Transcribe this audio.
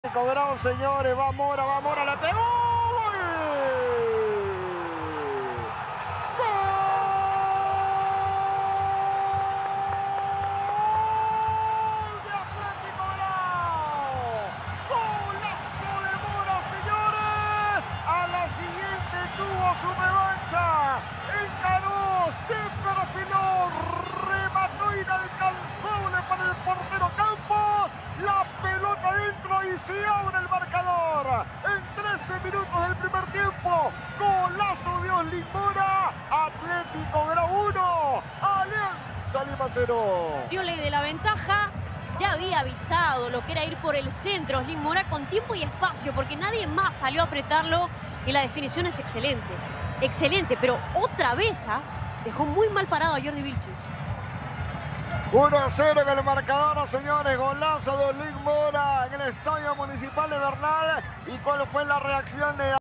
Cobrado, señores, va Mora, la pegó. ¡Gol! ¡Gol de Atlético Grau! ¡Golazo de Mora, señores! A la siguiente tuvo su revancha. Encaró, se perfiló, remató inalcanzable para el portero Campos. La pelota dentro y se abre el marcador. En 13 minutos del primer tiempo, golazo de Oslin Mora. Atlético Grau 1, Alianza Lima 0. Dio ley de la ventaja, ya había avisado lo que era ir por el centro Oslin Mora con tiempo y espacio, porque nadie más salió a apretarlo y la definición es excelente. Excelente, pero otra vez dejó muy mal parado a Jordi Vilches. 1-0 en el marcador, señores. Golazo de Oslin Mora en el Estadio Municipal de Bernal. ¿Y cuál fue la reacción de